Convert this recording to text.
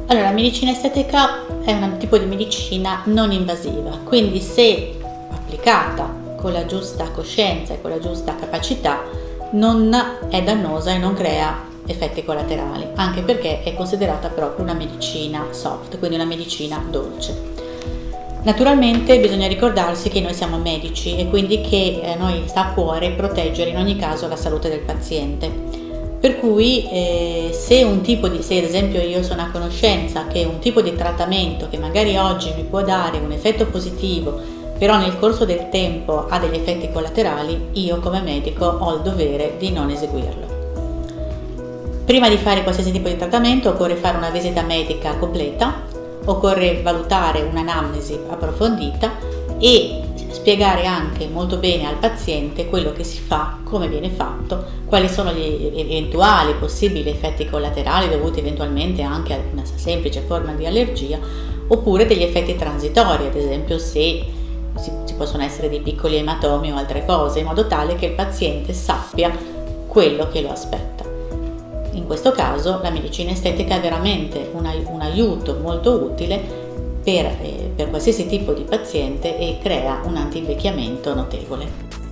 Allora, la medicina estetica è un tipo di medicina non invasiva, quindi se applicata con la giusta coscienza e con la giusta capacità non è dannosa e non crea effetti collaterali, anche perché è considerata proprio una medicina soft, quindi una medicina dolce. Naturalmente bisogna ricordarsi che noi siamo medici e quindi che a noi sta a cuore proteggere in ogni caso la salute del paziente. Per cui se ad esempio io sono a conoscenza che un tipo di trattamento che magari oggi mi può dare un effetto positivo, però nel corso del tempo ha degli effetti collaterali, io come medico ho il dovere di non eseguirlo. Prima di fare qualsiasi tipo di trattamento occorre fare una visita medica completa, occorre valutare un'anamnesi approfondita e spiegare anche molto bene al paziente quello che si fa, come viene fatto, quali sono gli eventuali possibili effetti collaterali dovuti eventualmente anche a una semplice forma di allergia, oppure degli effetti transitori, ad esempio se ci possono essere dei piccoli ematomi o altre cose, in modo tale che il paziente sappia quello che lo aspetta. In questo caso la medicina estetica è veramente un aiuto molto utile per qualsiasi tipo di paziente e crea un anti-invecchiamento notevole.